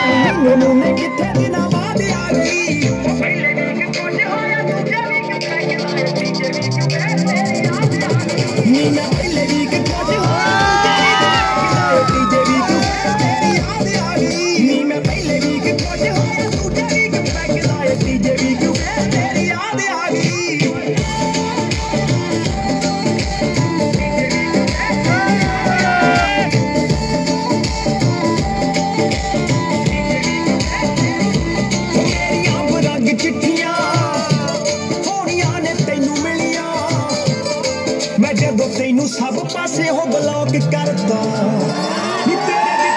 ਮੈਨੂੰ ਮੈਂ ਕਿੱਥੇ ਦਿਨਾਂ ਬਾਅਦ ਆ ਗਈ ਪਹਿਲੇ ਵੀ ਕੁਝ ਹੋਇਆ ਦੂਜੇ ਵੀ ਕਿੱਥੇ ਲਾਏ ਤੀਜੇ ਵੀ ਕਿਵੇਂ ਤੇਰੀ ਯਾਦ ਆ ਗਈ ਨੀ ਮੈਂ ਪਹਿਲੇ ਵੀ ਕੁਝ ਹੋਇਆ ਤੀਜੇ ਵੀ ਕਿਵੇਂ ਤੇਰੀ ਯਾਦ ਆ ਗਈ ਨੀ ਮੈਂ ਪਹਿਲੇ ਵੀ ਕੁਝ ਹੋਇਆ ਦੂਜੇ ਵੀ ਕਿੱਥੇ ਲਾਏ ਤੀਜੇ ਵੀ ਕਿਵੇਂ ਤੇਰੀ ਯਾਦ ਆ ਗਈ चिट्ठियां होनियां ने तैनू मिलियां मैं जदों तैनू सब पासे हो ब्लॉक करता नी तेरे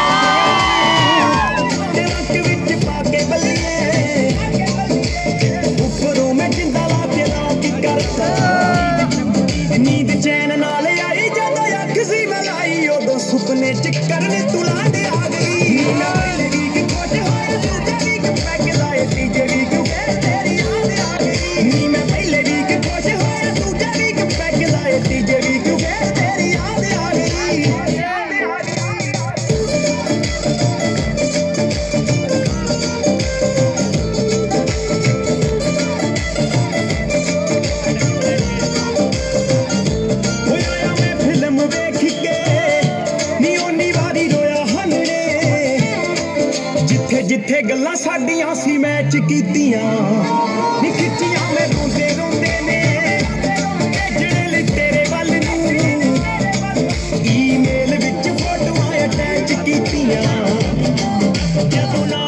दिल विच पाके बलिए उपरों मैं जिंदा ला के लॉक करता नींद चैन नाल आई जदों अख सी मैं लाई उदों सुपने च करने तू लाड आ गई पहले भी कुछ होया दूजे भी पैग लाए तीजे भी जिथे गल्लां साडियां सी मैच कीतियां नी खिच्चियां मैं रोंदे रोंदे ने भेजणे लई तेरे वल नूं ईमेल विच फोटोआं अटैच कीतियां जदों